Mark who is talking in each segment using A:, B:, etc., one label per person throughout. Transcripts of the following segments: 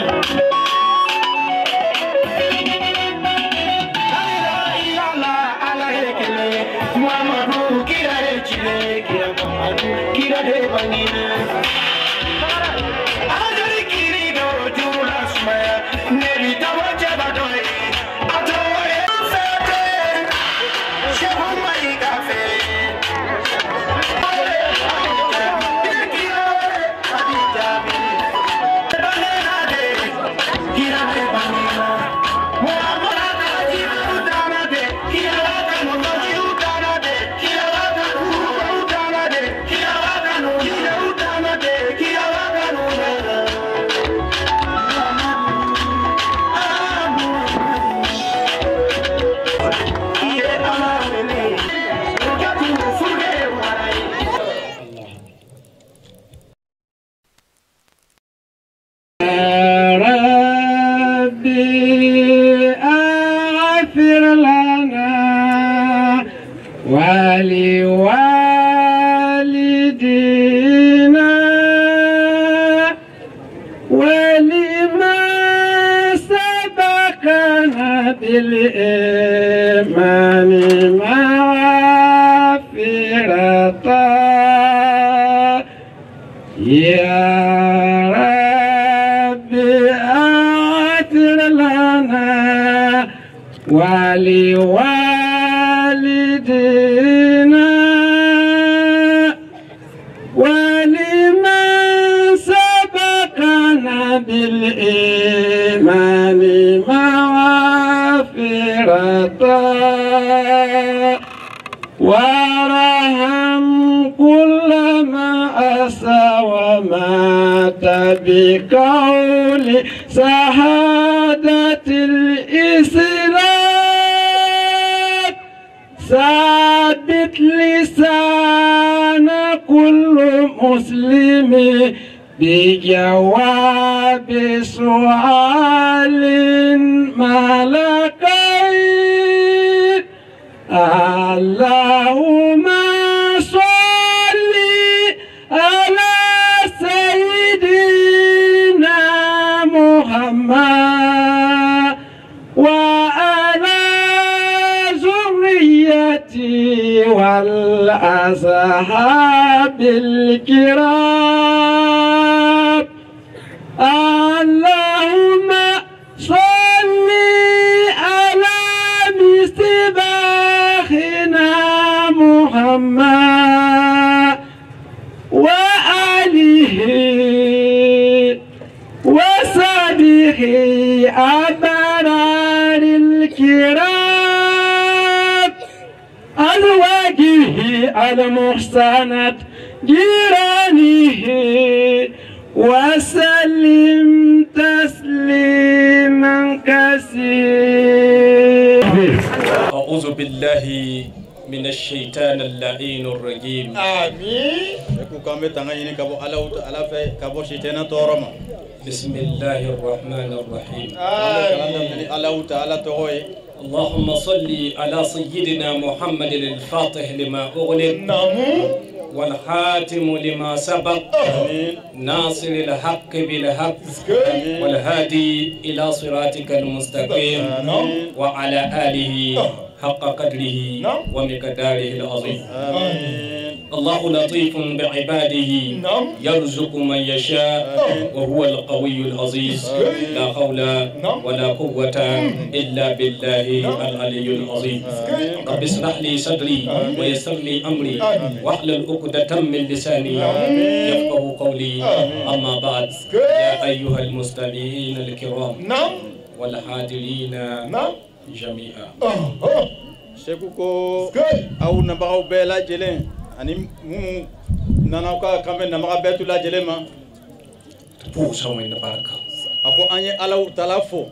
A: بقول سعادة الإسلام ثابت لسان كل مسلم بجواب سؤال ملكين اللهم صل على سيدنا محمد وعلى ذريته والأصحاب الكرام اللهم صل على مصباحنا محمد وآله وصحبه أبرار الكرام أزواجه المحسنات جيرانه وسلم تسليما كثيرا.
B: أعوذ بالله من الشيطان اللعين الرجيم.
C: آمين.
B: بسم الله الرحمن الرحيم.
C: آمين.
B: اللهم صل على سيدنا محمد الفاتح لما أغلق والخاتم لما سبق ناصر الحق بالحق والهادي إلى صراطك المستقيم وعلى آله حق قدره ومقداره العظيم. الله لطيف بعباده يرزق من يشاء وهو القوي العزيز لا حول ولا قوة إلا بالله العلي العظيم. رب اشرح لي صدري ويسر لي أمري واحلل عقدة من لساني يفقهوا قولي. أما بعد يا أيها المستمعين الكرام والحاضرين جميعا.
C: Shekuko au nabao bela jelen ani mumu nanauka kambe namaga betu la jelema
B: pusa wenda baraka
C: ako anye ala talafo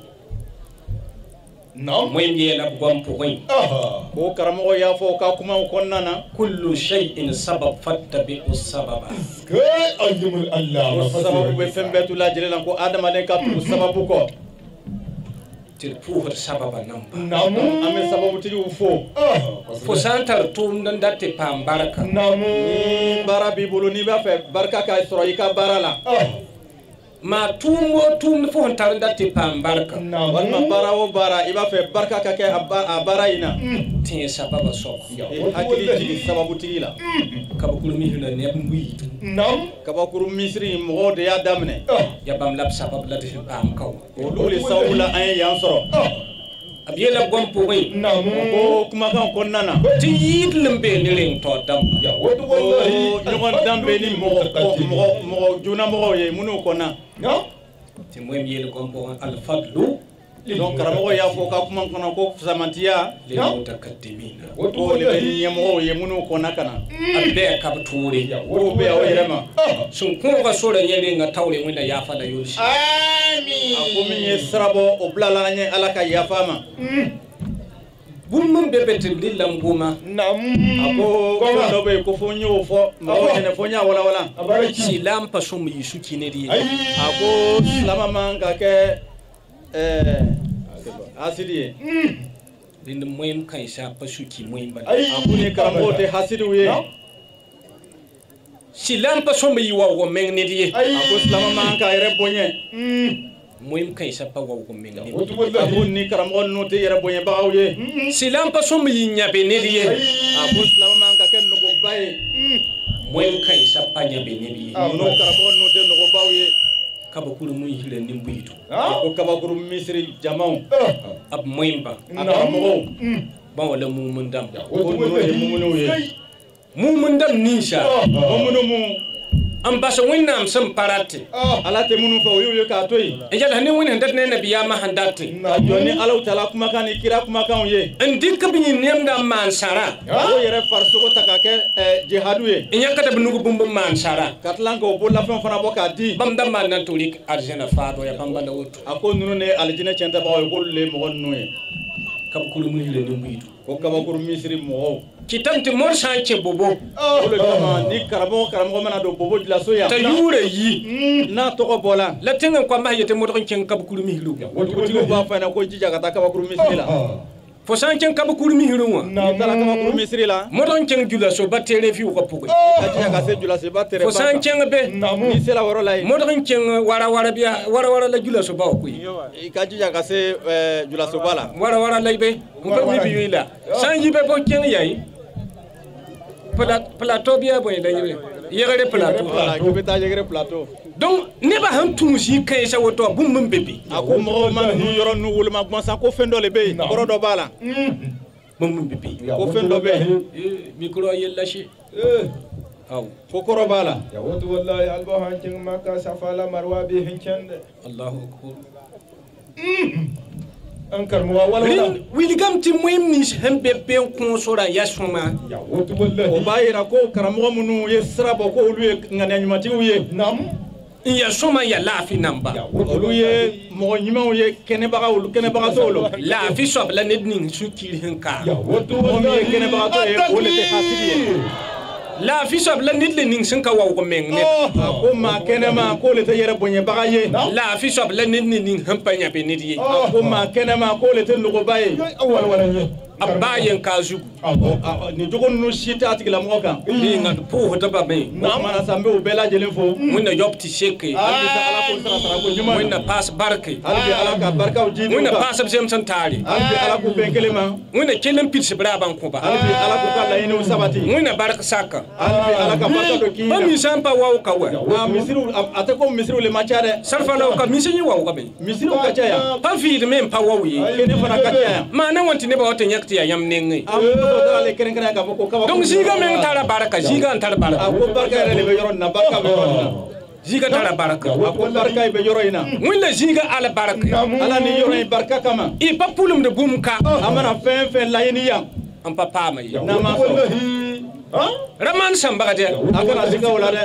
B: mwenye na bwampo wen
C: ko karamo ya fo ka kuma konnana
B: kullu shay'in sabab fattabi usbaba
C: ayyumul allah sababu be fembetu la jelena ko adama den ka tu sababu ko
B: pour sababa namba
C: namu ame sababu tigi ufo
B: fo santar tum dan datte pam baraka
C: namu bara bibulu ni ba fe baraka ka soro ika barala
B: ma tum fo hontar datti pam barka
C: walma bara o bara iba fe barka ka ke a bara ina
B: tin sababa so
C: hakili jigi sababu tigila
B: kabakuru mi hila ne mbuyi
C: kabakuru misri mo de ya damne
B: ya bam lab sabab la tin pam kaw
C: o luli sawula ay yan soro
B: abiyela gompo way
C: ko kuma kan konnana
B: ti yid lembe ni ring to dam
C: ya wodu wallahi ngon dambe ni mo juna mo ye munu konna
B: ti moy yel gompo al fadlu
C: donc karamo ya fo ka kuma kono ko samantiya
B: le mutakaddimina
C: ko le ni mo ye munu konna kana
B: abbe ka buturi
C: o be o yerema
B: sun ko ga sore yele nga tawle wanda ya fada yoshi
C: amin akumi ye srabo o blala nye alaka ya fama
B: bumum bebete lilam guma
C: ako ko be ko fonyo fo mo ne fonya wala
B: silam pasum yisu kinedi
C: ako slama manga ke asidi
B: din moyem kan sha pasu ki moyem ba
C: ako ni karamo te hasidi we
B: silam pasum yi wa wo men ne di
C: ako slama manga ere bonye
B: moyem kan sha pa wa wo men ne
C: ako ni karamo no te ere bonye ba awye
B: silam pasum yi nyabe ne di
C: ako slama manga ken no go baye
B: moyem kan sha pa nyabe ne di
C: no karamo no te no go bawye
B: kabakuru mu hile ni mbuyitu
C: ko kabakuru misri jamau
B: ab moyemba
C: akamo
B: ba wala mu mundam
C: ko no ye mumuno ye
B: mu mundam nisha
C: mumuno mu
B: ambaso winnam sam parate
C: ala te munu fa yo ka toyi
B: yalla ne woni ndat ne nabiya ma handate
C: joni ala taala kuma kan kira kuma kan ye
B: ndika bi nem da mansara
C: o yere farso ko takake jihadu ye
B: nyakata bi nugo bumbu mansara
C: katlan ko bolla fon fana boka di
B: bam da man nan tolik arjena faado ya bamba da wotu
C: ako nunu ne aljina centa ba ko le mo gonno ye
B: kabakuru mu hile ni mbuyitu
C: ko kabakuru misri mo
B: kitanti mor sanche bobo
C: o le jama ni karamo mana do bobo la soya
B: ta yure yi
C: na to ko bola
B: la tenga kwa ma yete mo don ken kabakuru mi hilu
C: ko ti ba fa na ko jija ka ta kabakuru misri la
B: fo sanche kabakuru mi hilu wa
C: ni tala kabakuru misri la
B: mo don ken jula so batere fi ko pugo
C: ka jija ka se jula se batere
B: fo sanche be
C: ni se la woro la
B: mo don ken wara biya wara la jula so ba ko
C: ka jija ka se jula so bala
B: wara la be ko mi bi wila sanji be bo ken yayi plateau bien boy dañu yegere plateau
C: voilà ko beta yegere plateau
B: donc ne ba han tumusi kay sa woto bu mum bebe
C: ako mo man hu yoron nu wul ma bon sa ko fendo le be boro do bala
B: mum bebe
C: ko fendo be
B: micro yella shi aw
C: ko koro bala
D: ya woto wallahi alba hancin maka safala marwa be hincende
B: allahu akbar
D: ankar mo wala
B: wili gam ti moyem ni hembe be ko sora yasuma
D: ya woto wallahi
C: o bayira ko karamo munu yesra bo ko ulu ngane nyumati uye
D: nam
B: ya soma ya lafi namba
C: ulu ye mo nyima ye kene baga solo
B: la fi sob la nedning sukiri henka
D: ya woto
C: mo
D: wallahi
C: ye kene baga to ye o le te hasidi
B: la fi sob la nedle ning sen ka waw ko meng ne
C: ko ma kene ma ko le te yere bonye baga ye
B: la fi sob la nedne ning hampanya be nedi
C: ko ma kene ma ko le te lugo baye
D: wala ye
B: abayen kazu
C: ni jogon no shita atigla mo kan
B: ni ngat po to ba me
C: na mana sambe o bela jele fo
B: mun na yopti sheke
C: albi ta ala ko sara ko juma
B: mun na pass barke
C: albi ala ka barka o jidi
B: mun na pass sem santari
C: albi ala ko benkele ma
B: mun na kelen pitse braban ko ba
C: albi ala ko kala ino sabati
B: mun na barka saka
C: albi ala ka barka do ki
B: ba mi sampa waw ka wa
C: misiru atako misiru le machare
B: sarfa la ka misini waw ka be
C: misiru ka chaya
B: pa fi de men pa waw yi
C: kene fana ka chaya
B: ma na wanti ne ba wata nyakti ya yam nengi
C: am ko dara le kene ka ko ka
B: donc ziga men tara baraka ziga tara baraka
C: ko barka le be yoron na barka be yoron
B: ziga tara baraka
C: ko barka be yoroina
B: mun la ziga ala baraka
C: ala ni yoroin barka kama
B: i pa pulum de bumka
C: amana fen la yini yam
B: am papa ma yi
C: na ma so
B: raman samba de
C: akana sika wala de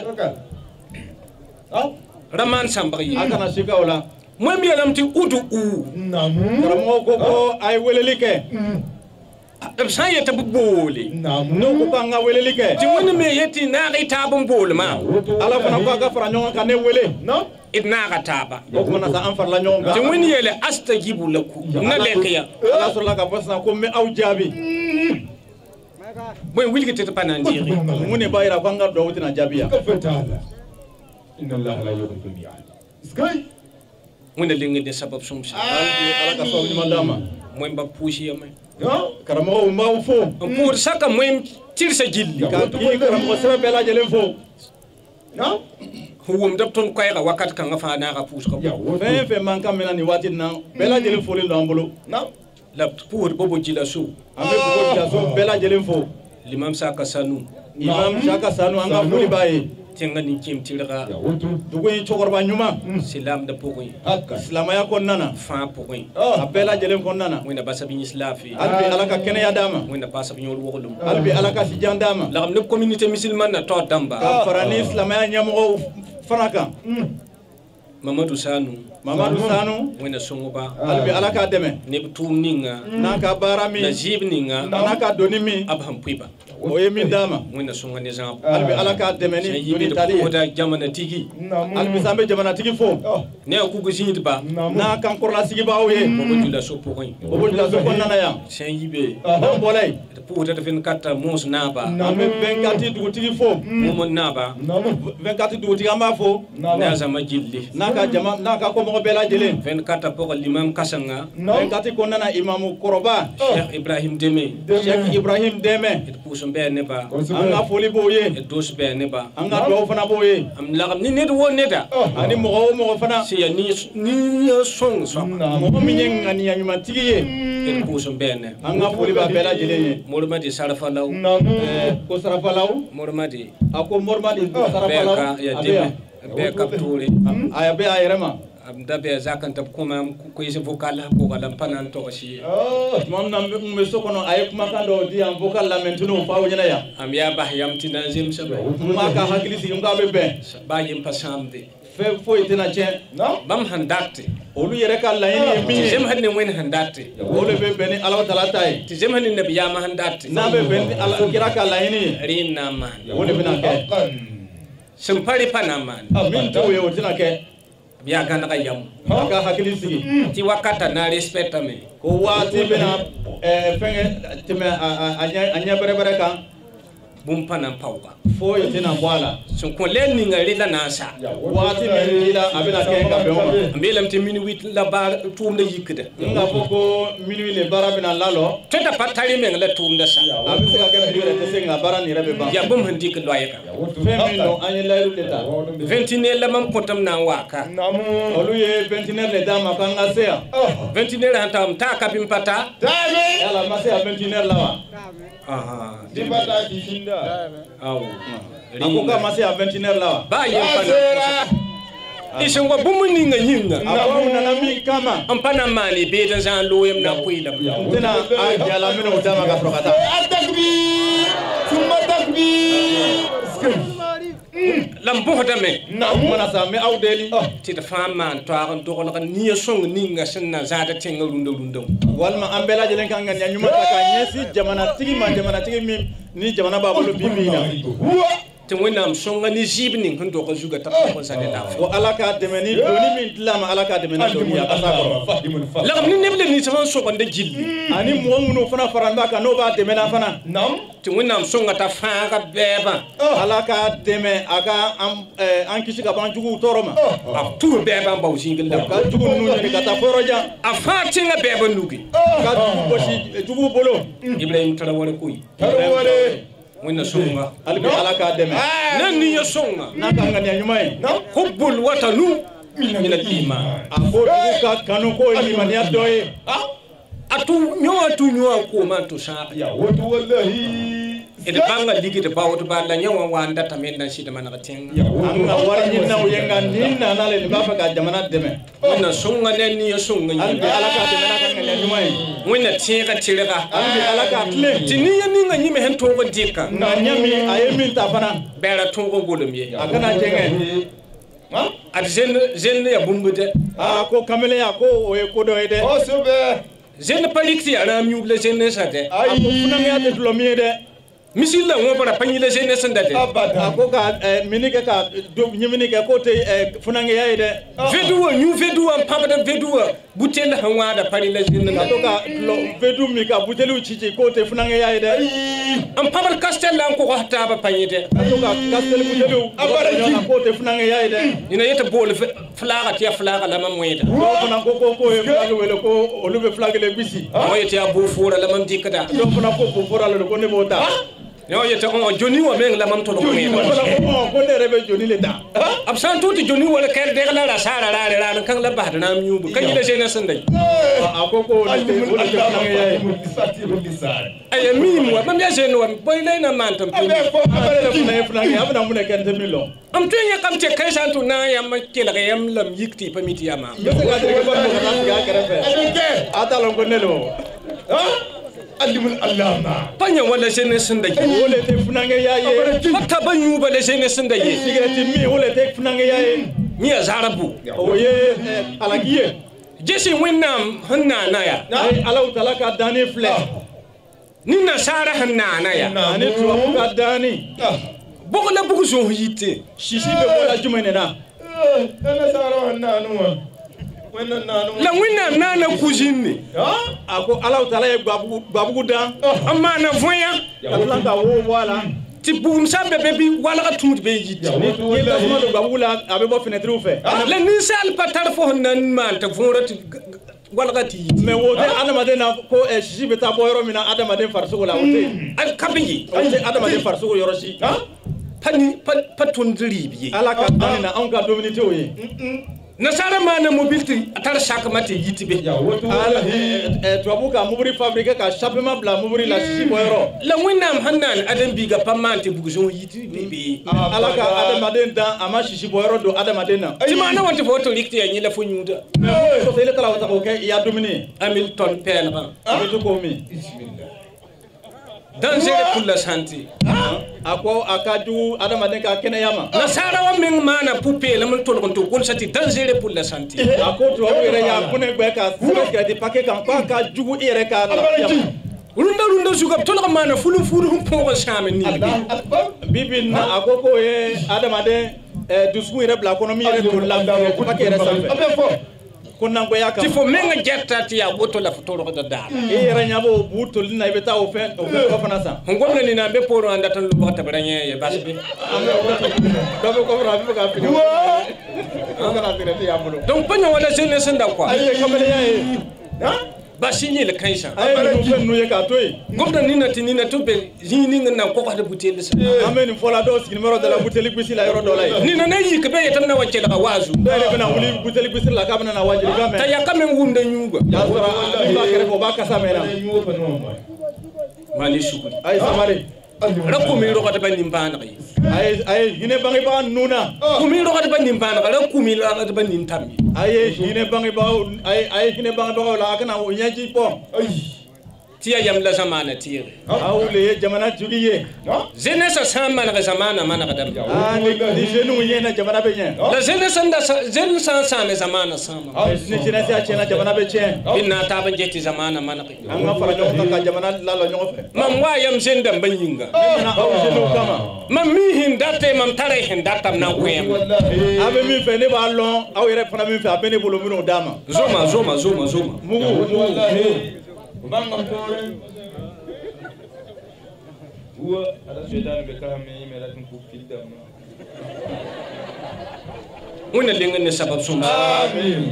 B: raman samba yi
C: akana sika wala
B: mo mi yalam ti udu u
D: namu
C: karamo ko ay welelike
B: san yeta bole
D: namu
C: no ko kanga welelike
B: ti woni me yeti na ga tabun bol ma
C: ala fana ko ga fara nyonga kan wele
D: no
B: idna ga taba
C: ko mana sa an far la nyonga
B: ti woni yele astajibu lakum na lekya
C: ala sur la ka bosna ko me aw jabi
B: boy wilgi te panandiri
C: mune bayira ko ngar do wutina jabiya
D: ka fatala inna allaha la yughliqu al-mi'ad
B: wẽnna leng ne sabab sõmsa
C: ala ka fa ni mandama
B: moy ba pusi yame
C: karamo ma fo
B: n pʋʋd saka moy tirsa gilli
C: ka ki karamo sebe bela jelen fo
B: wʋmd b tõnd koɛɛga wakat kãngã fãa naaga pʋʋsga
C: fe man kam mena ni wati na bela jelen fo le ndambolo
B: la b pʋʋsd bobo gila so
C: ame ko ja so bela jelen fo
B: limam saka sanu
C: imam shaka sanu anga fuli baye
B: tẽngã nin-kẽem tɩrga
C: dugu in chogorba nyuma
B: silamda pʋgẽ
C: islamaya kon nana
B: fãa pʋgẽ
C: a bela jelen kon nana
B: wẽnna basa b yĩs laafɩ
C: albi alaka kene ya dama
B: wẽnna paasa b yõor woglem
C: albi alaka sijan dama
B: lagm ne communauté musulmane na taood dãmba
C: ka farani islamaya nyamogo fanaka
B: mamadou sanu wẽnna sõngba
C: albi alaka deme
B: neb tʋʋm ninga
C: naka barami
B: la zɩɩb ninga
C: naka donimi
B: b sẽn pʋɩba
C: oye min dama
B: wẽnna sõnga ne zãab
C: albi alaka deme
B: sẽn
C: ni
B: yɩ
C: doni
B: d
C: tali
B: pʋʋsda jamana tigi
C: albi sambe jamana tigi fo
B: ne a kug zĩidba
C: na kan korla sigi ba oye
B: bobo jula so pʋgẽ
C: bobo jula so kon nana ya
B: sẽn yibe
C: na bolay
B: d pʋʋsda d vẽn kata mõos naaba
C: ame 24 dugu tigi fo
B: mõmd naaba
C: 24 dugu tigi amba fo
B: ne a zãma gilli
C: naka jama naka ko mo bela jelen
B: vẽn kata pʋgã limam kãsenga
C: 24 kon nana imamu koroba
B: cheikh ibrahim deme
C: Sheikh Ibrahim deme
B: d pʋʋs n bɩa nebã
C: anga foli boye
B: d dos bɩa nebã
C: anga do fana boye
B: m lagm ne ned wo neda
C: ani mo fana
B: sẽn yaa nia sõng soaba
C: mo mi yenga ni nyuma tigi ye
B: d pʋʋs n bɩa ne
C: anga foli ba bela jelen ye
B: morma de sarfa law
C: ko sarafa law
B: morma de
C: ako morma di sarafa law
B: bɛɛka ya deme bɛɛka b toore
C: aya be ayrema
B: b da bɩa zak n tɩ b kõma koees vocal pʋga la m pa na n togs ye
C: mam na me sokono ay kuma kan do di am vocal la mentuno fa o nyana ya
B: am yaa bas yam tɩ na n zemsame
C: ma ka hakili sigi nga be be
B: baa yem pa sãamde
C: fe fo itena chen
B: bãmb sẽn date
C: olu yere ka la yini mi
B: tɩ zemsd ne wẽnd sẽn date
C: olu be be ni ala taala tay
B: tɩ zemsd ne nabiyaamã sẽn date
C: na be be ni ala kira ka la yini
B: rẽn na n maan
C: olu bina ke
B: sẽn pa rẽ pa na n maan
C: min to ye o tina ke
B: b yaa gãnegã yam
C: ka hakili sigi
B: tɩ wakata na respectame
C: ko waati bena fenge time anya bere bere kan
B: bũmb pa na n paooga
C: fo itina bwala
B: sẽn kõ lɛl ninga rɩla na n sa
C: waati min lila abina ke ka be on
B: n beelame tɩ minwit la baar tʋʋmda yikda
C: nga fo ko minui le bara bina lalo
B: tõe t'a pa tar meng la tʋʋmda sa
C: abi se ka ke bigre te se nga bara ni rebe ba
B: yaa bũmb sẽn dɩk loɛɛga
C: fe min no anya lairu le ta
B: 21 la mam kõtame na n waaka
C: olu ye 29 le dama kan nga se ya
B: 21 sẽn tagm taa ka bɩ m pa ta
C: yala ma se ya 29 la wa
B: awo
C: ako ka ma se ya 29 la wa
B: baa yem pa na y sẽn wa bũmb ninga yĩnga
C: ako nana mi kama
B: n pa na n maan y beed n zãan looyem na n pʋɩlame
C: tena a jala min o dama ka frokata
B: la m bõsdame
C: mana sa me aw deli
B: tɩ d fãa maan toag n doglg nia sõng ninga sẽn na zãada tẽngã rũndã
C: walma an bela jelen kan nganya nyuma ta ka nyesi jamana tigi mi ni jamana ba bolo bibina
B: tɩ wẽnnaam sõnga ne zɩɩb ning sẽn dog zuga t'a pʋgẽ sa ne laafɩ
C: o ala ka deme ni doni min tilama ala ka deme ni doni ya kasa ko
B: lagm ne neb la nins sẽn sõgenda gilli
C: ani mo ngunu fana faranda ka no ba deme na fana
B: tɩ wẽnnaam sõnga t'a fãaga bɛɛbã
C: ala ka deme aka an kisi ka ban jugu toroma
B: a tus bɛɛbã n bao zĩigl la
C: ka jugu nu ni ka ta foroja
B: a fãa tẽngã bɛɛbã nugi
C: ka jugu bosi jugu bolo
B: ibrahim tara wara koy wẽnna sõnga
C: albi ala ka deme
B: na nia sõnga
C: na ka nganya nyuma yi
B: hubbul watanu min al iman
C: a ko jugu ka kanu ko ni mania doye
B: a tu yõ a kooma n tʋ sãag d bãnga ligd baood bala yẽ wã wa n datame n na n sɩd maneg tẽnga
C: anga wara ni na uyenga ni na na le ba fa ka jamana deme
B: wẽnna sõnga ne nia sõnga
C: albi ala ka deme na ka nganya nyuma yi
B: wẽnna tẽega tɩrga
C: albi ala ka tle
B: tɩ nia ninga yĩme sẽn tõog n dɩka
C: na nyami aye min ta fana
B: bɛɛra tõog n golem ye
C: akana jenge
B: ad zẽnd ya bũmbde
C: ko kamele ya ko o ye ko do de o sube
B: zẽnd pa rɩk tɩ yaa rãam yũub la zẽnd n sa dɛ
C: ko funa ya de lo mi de
B: misil la won para pani la jeunesse ndate
C: ako ka minike ka do nyiminike ko te funange yaide
B: veduwa ñu veduwa pamada veduwa butel hanwada pani la jeunesse
C: to ka vedu mi ka butelu cici ko te funange yaide
B: am pamar castel la ko hata ba panyete
C: to ka castel butelu ko te funange yaide
B: ina yeta bol flaga tia flaga la mamweta
C: do fana ko e flaga wele ko olube flaga le bisi
B: moyete ya bo fora la mam dikada
C: do fana ko fora le ko ne bota
B: yo yeta on joni wa meng la mam to ko me
C: ko ne rebe joni le da
B: absan tuti joni wala ker de la sara la kan la bahda na nyubu kan yida sey na sandai
C: akoko le te ko le flaga yayi
B: ay mi mo mam ya sey no boy lay na mantam
C: abe fo abale le flaga abana mun ken te milo
B: am to ya kam te kai santu na yam kila ga yam lam yikti pamiti yama
C: yo se ga de ko ba ya kerefe atalon ko nelo alimul allama
B: panya wala jeunesse ndage
C: wole te funange yaye
B: hatta banyu bala jeunesse ndage
C: sigreti mi wole te funange yaye
B: ni azarabu
C: oye alagiye
B: jesi winnam hanna naya
C: ay alaw talaka dani fle
B: ni nasara hanna naya
C: ani tuwa ka dani
B: bogla bugu zo yite
C: shishi be bola jumene na
D: ana sara hanna nuwa
B: la winnam nana cousine
C: ako alaw tala e babugu dan
B: amana voya
C: atlanta wo wala
B: ti bugum sabbe be wala ka tumut be yite
C: ni ta sama do babugu la abe bo fenêtre ou fait
B: la ni sal patar fo nan man ta vorati wala ka ti
C: mais wote adama de na ko shishi be ta boyro mina adama de farsugo la wote
B: al kabingi
C: adama de farsugo yoroshi
B: pani patundri bi
C: ala ka danina on ka dominité oye
B: nasara mana mobility atar shakamate yitibe
C: ala tuabuka muburi fabrique ka chapement bla muburi la shishi boyro
B: la winnam hannan adam biga pamante bugujon yitibe
C: ala ka adama den dan ama shishi boyro do adama den na
B: ti mana wonte foto rikti ya nyila fo nyuda
C: so sele kala wata ko ke ya dominer
B: Hamilton pelba
C: abetu ko mi
B: danger pour la santé
C: ako akaju adama den ka kene yama
B: nasara wa min mana poupée la mun tol ko to sati danger pour la santé
C: ako to were ya kune gbe ka sebe di paquet kan ka jugu ere ka
B: runda suga tol ko mana fulu ko shame ni
C: bibi na akoko e adama den dusku ere bla kono mi ere to la paquet ere sambe kunna ko yaka
B: ti fo menga jettati ya boto la fotoro ko da
C: ere nyabo butol na ibeta o fe ko fana sa
B: ngomna ni na be poro anda tan lu bota branye ye basbe
C: do ko ra bi ka fi ngana dire ti amulo
B: donc panya wala jeunesse nda quoi
C: ay kamale yae ha
B: ba signé le kaisa
C: ay no fen no ye ka toy
B: ngomna ni na to be jini ngana ko ko de bouteille sa
C: amen fola do ski numéro de la bouteille bisi la yoro do lay
B: ni na yi ke be yetam na wacce la wazu
C: dole bena wuli bouteille bisi la ka bana na wajiri ga me
B: ta ya kamen wumde nyugo
C: ya sura ba kere ko ba ka sa mena
B: mali shukuri
C: ay samari
B: rakku mi ro ko ta bani mbana yi
C: ay hine bangi ba nuna
B: ku mi ro ko ta bani mbana rakku mi la ta bani tammi
C: ay hine bangi ba ay hine bangi ba la kana o nyaji po
B: tiya yam la zamana tiya
C: awle jamana jugiye
B: jeunesse samana ga zamana mana ga dam
C: ni jenu yena jamana be nyen
B: la jeunesse nda jeune sans zamana sama
C: ni jeunesse a chena jamana be chen
B: inna ta ban jetti zamana mana ga
C: anga fara nyoka ka jamana la la nyoka fe
B: mam wa yam zenda banyinga
C: na aw jenu kama
B: mam mi hindate mam tare hindatam na ko yam
C: abe mi fe ne ba lon aw yere fana mi fe abene bolo mi no dama
B: zoma
C: mugu wallahi
D: bangam tore huwa ala shaytan be kahame mera tun ku fidam
B: wona lenga ne sabab sum
D: amin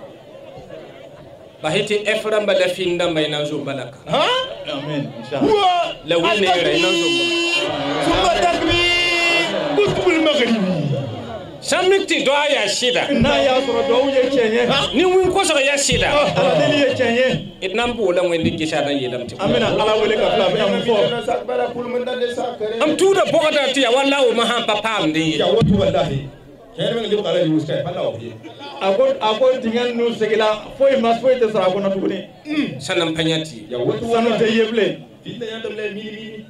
B: bahiti efram bala finda bayna zo balaka
C: amen inshallah
B: la wone rayna zo
D: summa takbir kutubul maghribi
B: samiti do ya shida
C: na ya soro do ye chenye
B: ni win ko so ya shida
C: ala deli ye chenye
B: idnam bo la ngwen dingi shada yelam ti
C: amina ala wele ka fla am fo
D: sakbara pul mun dande sakare
B: am tuda bogata ti ya wallahu ma han papam de
D: ya watu wallahi kene ngi qala yu skay balla o
C: ako dingen nu segila foi mas foi te sara ko na tuguni
B: sanam panyati
D: ya watu
C: sanu te yeble
D: finda yandam le mini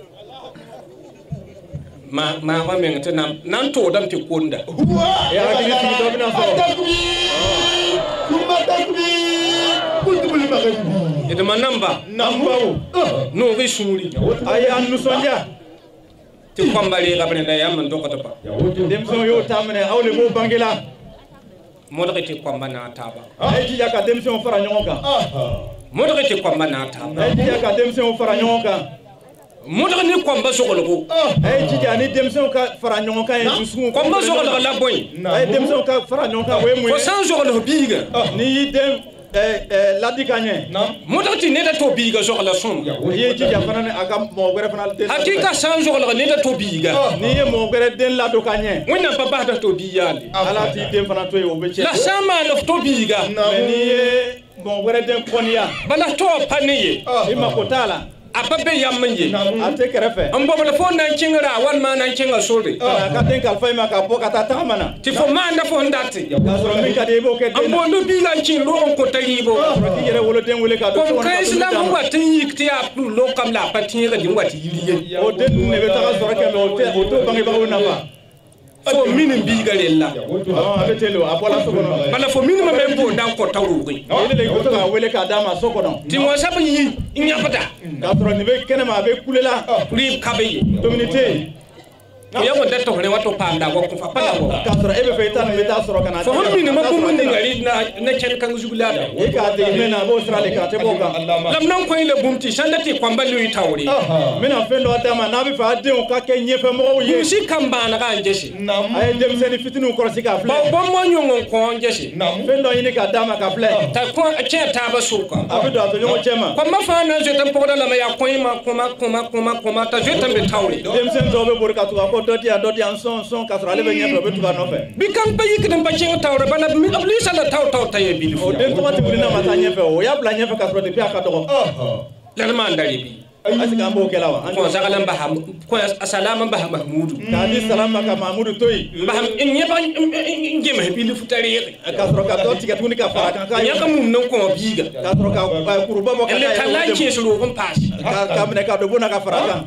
B: ma wa men te nan to dam ti konda
C: ya digi ti do na so
D: takbir summa takbir kutubul maghribi
B: ede manamba
C: nambawo
B: no be sumuri
C: ay an nusonja
B: ti kwambale ga bene da yam ndo ko topa
C: dem so yo tamne awle mo bangela
B: mo da ti kwambana taba
C: ay ji ka dem so fara nyonka
B: mo da ti kwambana taba
C: ay ji ka dem so fara nyonka
B: mo da ni kwamba so ko
C: ay ji ni dem so ka fara nyonka en susu
B: kwamba so ko la boy
C: ay dem so ka fara nyonka we mu
B: ko san so ko biga
C: ni dem ladi kanye
B: mo da ti ne da to biga so la som
C: ye ji ja fana aka mo gere fana den
B: hakika san so ko ne da to biga
C: ni ye mo gere den la do kanye
B: wonna papa da to biya
C: ala ti dem fana to e obeche
B: la sama no to biga
C: ni ye mo gere den konia
B: bala to paniye
C: imakotala
B: apabe yamanje
C: ate kerefe
B: ambo bala fo nan kingra wan ma nan kinga sore
C: ka den kalfa ma ka po kata tamana
B: ti fo ma nda fo ndati
C: ka so mi ka de bo ke den
B: ambo no bi lan kin ro on ko tayibo
C: ki yere wolo den wole ka do
B: ko islam wa tin yikti aplu lo kam la patin ga din wati yiriye
C: o den ne be ta so ke no te o to bangi ba wona ba
B: fo minin bi garella
C: abetelo apola sokono
B: bala fo minima be bo dan ko tawru gui
C: ile le ko ka wele ka dama sokono
B: ti mo sabu yi nyapata
C: ka tro ni be kene ma be kulela
B: ri kabe
C: dominité
B: ya mo detto ne wato panda ko fa pala ko
C: ka tro ebe fe tan be ta soro kana
B: fo minima ko mun ngari na chen kan zugulada
C: e ka de mena bo srale ka te bo ka
B: lam nan ko ile bumti sandati kwambali yi tawri
C: mena fendo atama na be fa de on ka ke nyefe mo ye
B: si kamba na ga njesi
C: ay dem seni fitinu ko si ka fle
B: bo mo nyongo ko njesi
C: fendo yini ka dama ka fle
B: ta ko che ta ba suka
C: abido to nyongo chema
B: ko ma fa na je tan poda la ma ya ko ma kuma ta je tan be tawri
C: dem sen do be bor ka to ko doti an son ka srale be nyefe be to ka no fe
B: bi kan pa yikdem pa chenga tawre bana mi oblisa la taw taye bi
C: o den to mati bulina mata nyefe o ya bla nyefe ka sro de pia ka to
B: la ma ndari bi
C: asika mbo kelawa
B: ko sagalam ba ham ko assalamu ba mahmudu
C: ka di salam ka mahmudu toy
B: ba ham nyeba ngema bi li futari
C: ka sro ka doti ka tuni ka fara ka
B: nyaka mum non ko biga
C: ka sro ka ba kuruba mo ka
B: le kala ci sulu ko pass
C: ka mene ka do bona ka fara ka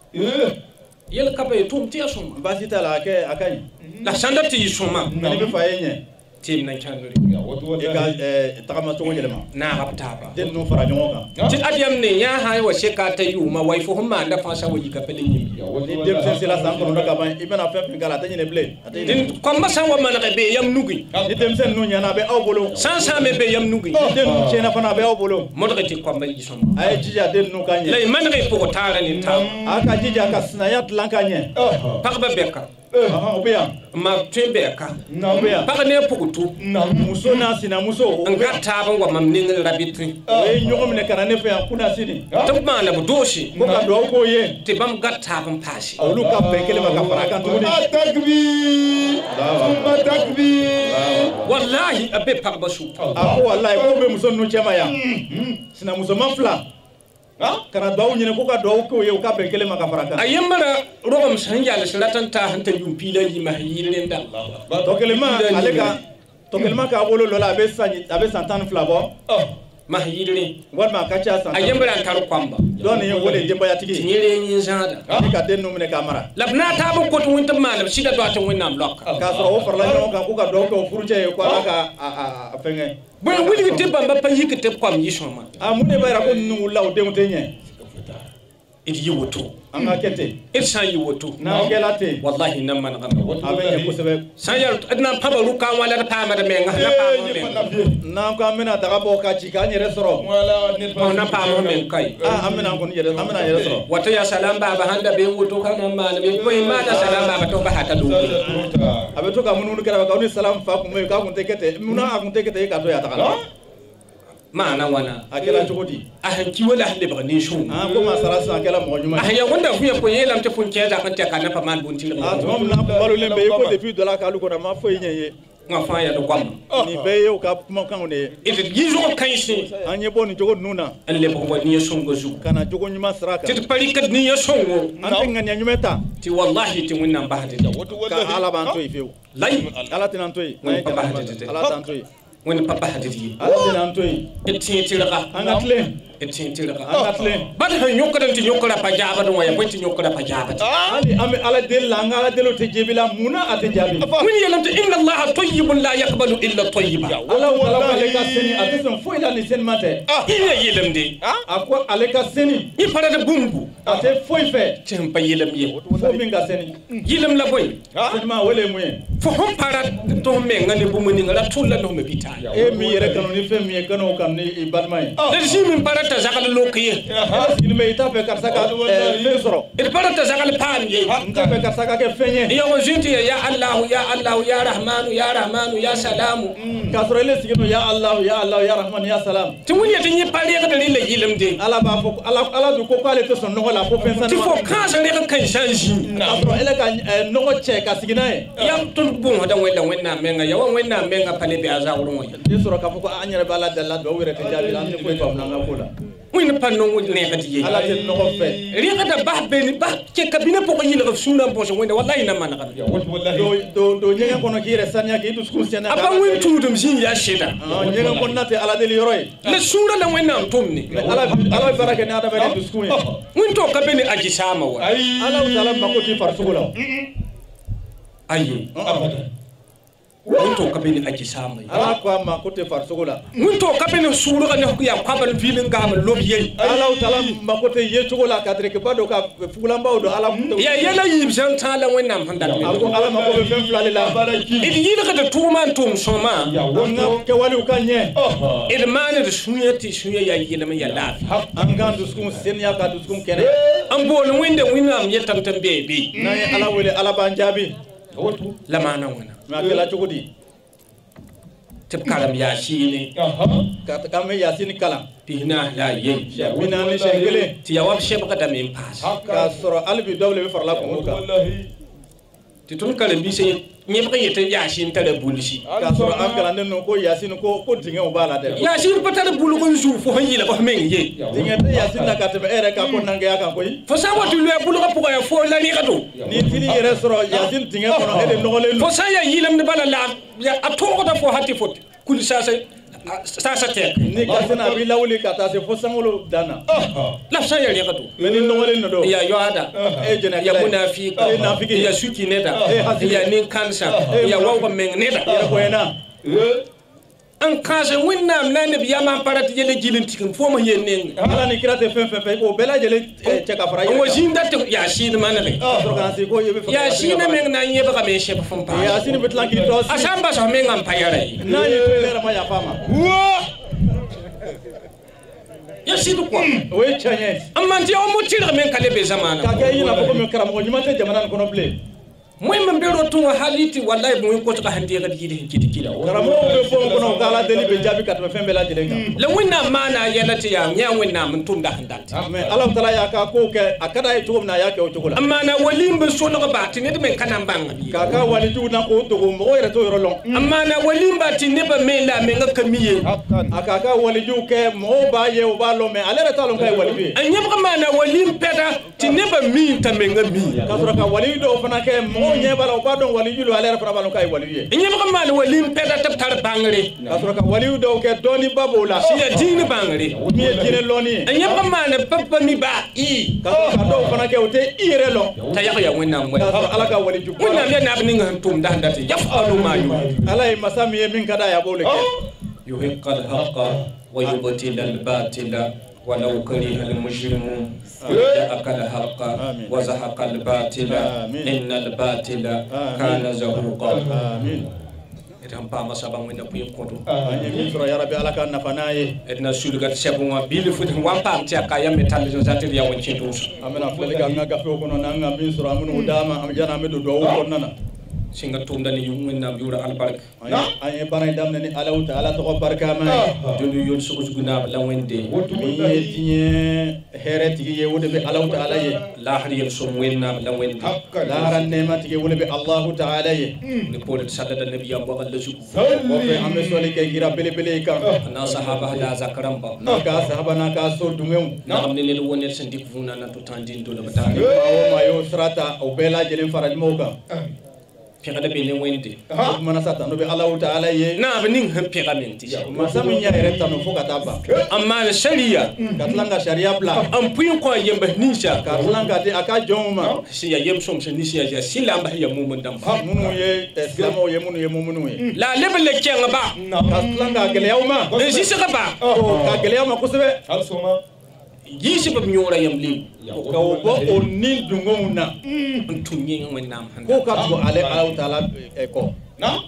B: yel kabe tum ti asuma
C: basita la ke akany
B: la sandati suma
C: ni be fayenye
B: tim na chandori
C: e ka takama to ngel
B: na raptaba
C: den no fara nyonga
B: ti adiam ne ya ha wa sheka ta yu ma wai fo huma nda fa sa waji ka pele nyimi
C: ni dem sen sila san kono ka ban ibena fe pe gala tanyine ble
B: din komba san wa man be yam nugi
C: ni dem sen no nyana be aw bolo
B: san sa me be yam nugi
C: den chena fana be aw bolo
B: modati komba yi soma
C: ay jija den no kanye
B: lay man re po tara ni ta
C: aka jija ka snayat lankanye
B: pakba beka
C: obeya
B: ma twembe ka
C: na obeya
B: pa ne pukutu
C: na muso na sina muso
B: ngata ba wa mam ning rabitri
C: e nyogom ne kana ne fe kuna sini
B: to ma la budoshi
C: ko ka do ko ye
B: te bam gatta bam pashi
C: awlu ka be kele ma ka fara kan to ni takbir
B: wallahi abe pakba su
C: ako wallahi ko be muso no chema ya sina muso mafla kana daw nyine ko ka daw ko ye ka be kele ma ka fara kan
B: ayemara rogam sanja la salatan ta hanta yumpila yi mahiyirenda
C: to kele ma aleka to kele ma ka bolo lola be sanyi abe santan flabo
B: mahiyirni
C: wal ma ka cha santan
B: ayemara tar kwamba
C: don ye wole demba ya tigi
B: nyere nyi zada
C: ni ka den no mene kamara
B: labna ta bu ko to wonta manam sida do atin wonnam lokka
C: ka so o farla no ka ko ka daw ko furje ko ka a fenge
B: bo wuli te bamba pa yikete kwam yishoma
C: amude bayra ko nu law de mutenye
B: idi yiwoto
C: anga kete
B: irsan yiwoto
C: na gelate
B: wallahi nan man gam
C: abe ko sebe
B: sayar adna pabaru kan wala ta ma da menga na pa
C: na ko amena daga bo ka ci ka nyere soro
D: wala ne
B: mo na pa mo men kai
C: amena ko nyere amena nyere soro
B: wata ya salam baba handa be woto kan ma na be ko ma da salam baba to ba hata do
C: abe to ka mununu kera ka ni salam fa ko me ka kun tekete muna akun tekete ka to ya takala
B: mana wana
C: akela chokoti
B: ahanki wala hande ba ne shu
C: ko ma sarasa akela mo nyuma
B: ahya wanda fuya ko yelam te fun keza kan te kana pa man bunti
C: to na balo lembe ko depuis de la kalu ko na ma fo yenye
B: nga fa ya do kwam
C: ni be yo ka kuma kan ne
B: ite gizo kan shi
C: anye boni jogo nuna
B: an le ko ni songo zu
C: kana jogo nyuma saraka
B: ti pari kad ni songo
C: an tinga nya nyumeta
B: ti wallahi ti wonna ba hade
C: ka ala ban to ifeu
B: lay
C: ala tinan to
B: ala
C: ala tan to
B: woni papa hade di
C: ala tinan to
B: ti ti raga
C: anga tlen
B: etintira
C: anatlen
B: bad ha nyokran ti nyokra pa jaba do ya ponti nyokra pa jaba
C: ali ame ala del la ngala delo te jebila muna ate jabi
B: min yelam te inna allaha tayyibun la yaqbalu illa tayyiba
C: ala wala aleka seni atesen fo ila ni sen mate
B: ina yelam de
C: akwa aleka seni
B: ni parada bumbu
C: ate foi fe
B: tem pa yelam ye
C: fo minga seni
B: yelam la boy
C: ma wele muye
B: fo hon para to me ngani bumuni ngala tulla no me bita
C: e mi yere kanu ni fe mi kanu kan ni ibadmay
B: le si min parata zakal lokiye
C: ni me ita fe karsaka le soro
B: il parata zakal pam ye
C: nka fe karsaka ke fenye
B: ya wajinti ya allah ya rahmanu ya salamu
C: kasoro le sigino ya allah ya rahman ya salam
B: timuni ya tinyi pali ka dali le yilam de
C: ala ba fo ala du ko kwale to son no la ko pensa
B: ti fo kansa ne kan change
C: kasoro ele ka no ko che ka siginae
B: ya tun bun hada wenna menga ya wenna menga pale be azawru mo
C: ni soro ka fo ko anyere bala dalla do wire te jabi lan ko fa na ngakula
B: win panno woni ne kati ye
C: ala te no ko fe
B: ri kata bah ben bah ke kabine poko yila ko suna boso wonde wallahi na man kan
C: do nyega kono kire sanya ke du skul senya
B: aba win tudum jin ya sheda
C: nyega kono nate ala deli yoroy
B: le sura la wenna tumni
C: ala baraka ne ada be du skul
B: win to kabine aji sama wa
C: ala taala makoti farsugula
B: ayi mun to kabini aji samai
C: ala ko ma ko te farsugula
B: mun to kabini suru kan ya kwabal filin gam lobiye
C: ala taala ma ko te ye chugula ka tre ke bado ka fulamba do ala
B: ya yela yib jan tala wonnam handal
C: ala ma ko be fen fulale la
B: il yila ka de tuman tum soma
C: wonna ke walu kanye
B: il mane de sunya ya yila ma ya lafi
C: an ga du skum sen ya ka du skum kene
B: an bol winde winam yetam tan bebe
C: nay ala wele ala banjabi
B: la mana wona
C: ma kala chugudi
B: tib kalam yasini
C: ka kam yasini kalam
B: tihna la yin
C: mina ni shengele
B: ti yawab shebaka da min pas
C: ka soro albi dawle be farla ko ka
B: ti tun kalam bi se nyebaka yete yasin tare bulisi
C: ka soro am kala nden ko yasin ko dinge o bala de
B: yasin patare bulu ko su fo hanyila ko men ye
C: dinge te yasin na ka te ere ka ko nange ya kan koy
B: fo sa watu le bulu ko ko ya fo la ni kato
C: ni tini yere soro yasin dinge ko no ele no le
B: fo sa ya yilam ne bala la ya atoko da fo hati fot kul sa tek
C: ni ka sena bi lawli ka ta se fo sangolo dana
B: la sa ya ni kato
C: meni no le no do
B: ya yoada
C: e jena
B: ya munafiki ya suki neta ya nin kansa ya wawa men neta
C: ya ko ena
B: an kase winnam na nabi ya man parati yele jilin tikin fo ma yenne
C: ala ni kirate fen ko bela jele che ka fara
B: o jinda te ya shin manale
C: so kan si ko yebe
B: ya shin men na nyeba ka men sheba fon pa
C: ya shin betlan ki to
B: asamba so men ngam payare
C: na ni lera ma ya fama
B: ya sidu ko
C: we chanye
B: amma ti o mutira men kale be zamana
C: ka ke yina ko men karamo nyimate jamana ko no ble
B: moy man bero tun haliti wallahi moy ko ta hande ga kidi
C: karamo be fo ko no kala deli be jabi kat be fembe la jelenga
B: la winna mana yelati ya nya winna mun tum da handati
C: amen allah taala ya ka ko ke akada e tugum na ya ke o tugula
B: amma na walim be so no bati ne men kanan banga
C: ka ka wali tu na ko tugum mo yere to yoro long
B: amma na walim bati ne ba me la me ngaka miye
C: aka ka wali ju ke mo ba ye o ba lo me alere talon kay wali bi
B: anyam ka mana walim peta ti ne ba mi ta me ngami
C: ka sura ka wali do fana ke mo nye bala o ba don wali ju lo alere fana balon kay wali ye
B: anyam ka mana walim peta tab tar bangare
C: ka sura ka wali do ke doni babola
B: si ya dini bangare
C: mi e dine loni
B: anyam ka mana papa mi ba i
C: ka do fana ke o te ire lo
B: ta ya winna mo
C: ka sura ala ka wali ju
B: winna me na bni ngam tum da handati yafalu ma yu
C: ala e masami e min kada ya bole ke
B: yuhiqqal haqqa wa yubtilal batila ولو كره المجرمون جاءك الحق وزهق الباطل إن الباطل كان زهوقا آمين itam pama sabang wenda puy koto
C: ani misra ya rabbi alaka nafanaye
B: edna sulgat sebunga bil futi wampam ti akaya metal jo zatir ya won cintus
C: amena flele ga nga gafe ko non nga misra amun udama am jana medo do ko nana
B: singa tumdani yumna biura albark
C: ay banay damne ni alaw taala to barka ma
B: dulu yon suko suguna la wende
C: mi yetinye hereti ye wode be alaw taala ye
B: la har yel som wenna la wende
C: la ran nemati ye wode be allah taala ye
B: ni polet sallallahu alaihi wa sallam su
C: ko fe amme soli ke gira bele bele kan
B: na sahaba hada zakaramba
C: na ka sahaba na ka so dumem
B: na amne le wonel sen dikfuna na to tandin do la batale
C: ma yo strata o bela jelen faraj moka
B: pegda bene wende
C: mana sata no be Allah ta'ala ye
B: na abnin han pegamenti
C: masamin ya ireta no fuka taba
B: amma sharia
C: katlanga sharia bla
B: am puin ko yemba nisha
C: katlanga de aka joma
B: si ya yem som se nisha ya silamba ya mumundam
C: munu ye islamo ye munu ye
B: la lebele kenga ba
C: katlanga gele yawma
B: si se ba
C: ka gele yawma kusebe
D: alsoma
B: yisi ba nyora yam lim
C: ka bo onni dungona
B: tunyi ngwenam
C: ko ka to ale Allah ta'ala ko
D: na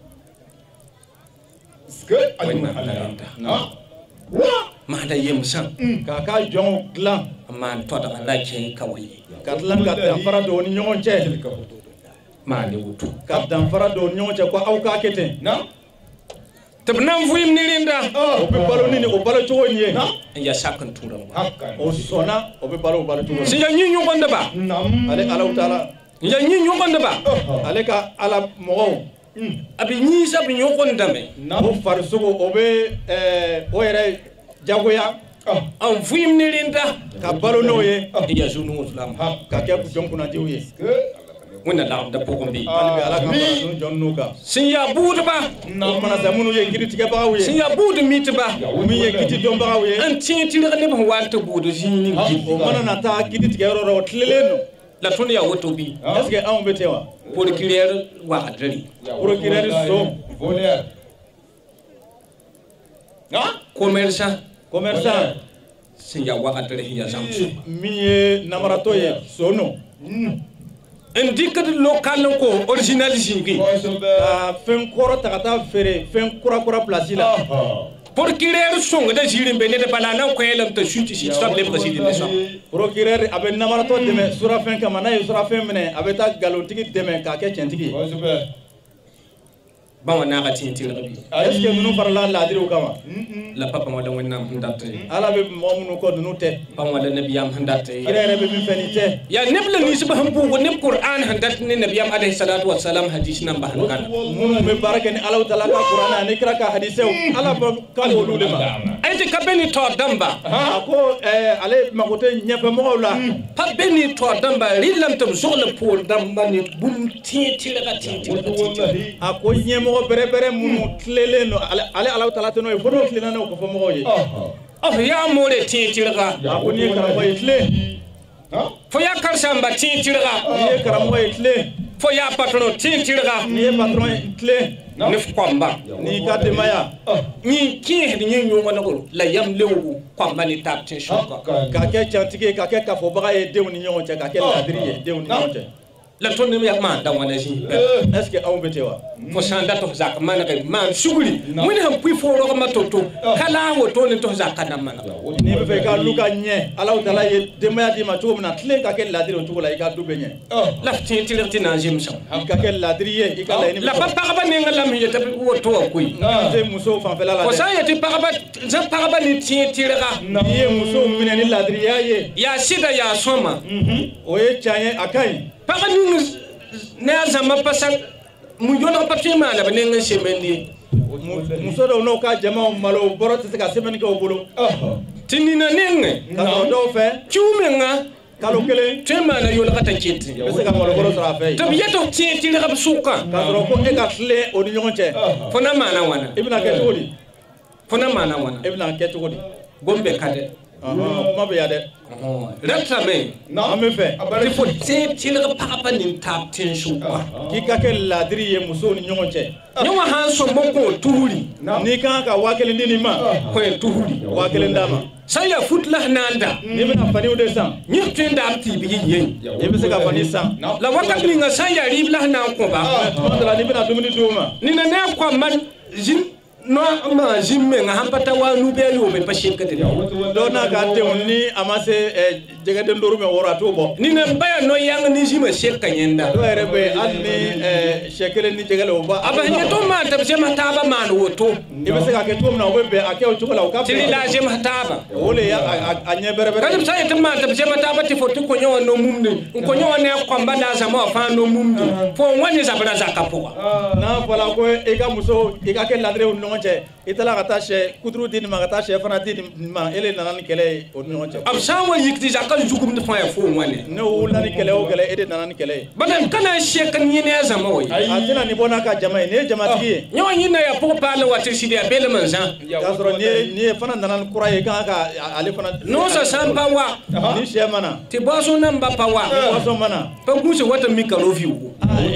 D: ske na
B: ma da yem san
C: ka jong glan
B: man to da la ke kawai
C: katlanga da fara do ni nyonche
B: ma ne wutu
C: ka dan fara do nyonche ko au ka kete
D: na
B: tabnam fuim nirinda
C: o be balo ni o balo to ni na
B: ya sakan turam
C: o sona o be balo to
B: si ya nyi nyugonda ba
C: ale Allah ta'ala
B: ya nyi nyugonda ba
C: ale ka ala mo
B: abi nyi sabi nyugonda me
C: o farsugo o be o yere jagoya
B: am fuim nirinda
C: ka balo no ye
B: ya zunu islam
C: ka ke ku jonku na diwe
B: wona la da pogombi
C: ale ala ka no jonnu ka
B: sin ya budba
C: na mana zamunu ye kiti tige ba wuye
B: sin ya budu mitba
C: mi ye kiti don ba wuye
B: an tinti ne ba wanta budu jini
C: o mana na ta kiti tige ro tleleno
B: la ton ya woto bi
C: est-ce que on betewa
B: pour clair wa adri
C: procureur so
D: voleur na
C: commerçant
B: sin ya wa adri ya zamsu
C: mi ye namarato ye sono
B: indicat local ko original jingi
C: fen koro takata fere fen kura place la
B: pour clair song da jirin be ne da balana ko yelam ta shuti si stop le président so
C: procureur abe namarato deme sura fen kama na sura fen mene abe ta galotigi deme ka ke centigi
B: ba wana ka tinti rabi
C: est-ce que nous parla la dire kama
B: la papa mo da wonna ndate
C: ala be mo ko dunu te
B: ba wala nabiyam handate
C: kirere be min fenite
B: ya nebla ni su ba hambu ko neb qur'an handate ne nabiyam alayhi salatu wassalam hadith nan ba hankan
C: mun be baraka ni ala ta'ala ka qur'ana ni kira ka hadise ala ba ka wolu le ma
B: ay te kabeni to damba
C: ko ale makote nyefe mo la
B: pa beni to damba rilam tam zogle pour damba ni bum tinti la tinti
C: ko nyemo bere munu tlele no ale ala ta'ala to no fodo tlele no ko fo mo ye
B: ya more tinti la
C: ko ni kara mo tle
B: fo ya karsamba tinti la
C: ni kara mo tle
B: fo ya patron tinti la
C: ni patron tle
B: ni kwamba
C: ni ka de maya
B: ni ki ni nyongo na ko la yam lewu kwamba ni tap tin shoka
C: ka ke chantike ka ke ka fo baga ye de ni nyongo ka ke ladriye de ni nyongo
B: la ton ne ya ma da wana ji
C: est-ce que on betewa
B: fo sanda to zak mana ga man suguri mun ham pui fo ro ma toto kala wo to ne to zak na mana
C: ni be fe ka luka nye ala ta'ala ye de maya di ma to na tle ka ke ladriye to la ka dube nye
B: la tin ti na jim sa
C: ka ke ladriye ka la ni
B: la papa ba ne ngala mi yeta wo to ko
C: te muso fan fela la
B: ko sa yeti papa za papa ni tin ti ra
C: ye muso mine ni ladriye ye
B: ya sida ya soma
C: o ye chanye akai
B: papa ni ne azama pasa mu yona papier mala ba ne ngi semendi
C: muso do no ka jama malo boro te ka semendi ko bolo
B: tinina nenge
C: ka do fe
B: chumenga
C: kalo kele
B: tema na yona kata kiti
C: be se ka malo boro sara fe
B: to biyeto tinti ra suka
C: ka do ko e ka tle o ni nyonche
B: fona mana wana
C: ibna ke todi
B: fona mana wana
C: ibna ke todi
B: gombe kade
C: ma be ya de
B: rata me
C: na me fe
B: il faut tinti ra papa ni tap tin suka
C: ki ka ke ladri ye muso ni nyonche
B: nyawa han so moko turi
C: ni kan ka wakele ndini ma
B: ko turi
C: wakele ndama
B: saya futla nanda
C: ni bena fani ude san
B: ni tunda ti bi yin
C: e be se ka fani san
B: la wakati nga saya ribla na ko ba
C: mandala ni bena dumuni duma
B: ni na ne ko man jin no ma jimme nga hampata wa nu be yo be pashin kete
C: do na ka te ni amase jega de ndoru me wora to bo
B: ni na baya no yang ni jima shek kanyenda
C: do rebe adni shekele ni jega lo ba
B: aba ni to ma tab jema taba man woto
C: e be se ka ke to na be ake o chukola o ka
B: tili la jema taba
C: ole ya anye bere bere
B: kadum sai to ma tab jema taba ti foti ko nyawa no mumde ko nyawa ne ko mbanda za mo fa no mumde fo wani za bana za kapo
C: na fala ko e ka muso e ka ke ladre no nche itala ka ta she kudru din ma ka ta she fana din ma ele nanan kele o no nche
B: am sawa yikti za kan jugum de fa ya fo wane
C: ne wula ni kele o kele ede nana ni kele
B: banan kana shekan yine ya zama wai
C: atina ni bona ka jama'i ne jamatigi
B: nyo yina ya po pala wati sidi abele manzan
C: ka soro ni fana nana kuraye kan ka ale fana
B: no sa samba wa
C: ni shemana
B: ti boso namba pa wa
C: boso mana
B: pa gusi wata mikalo fiu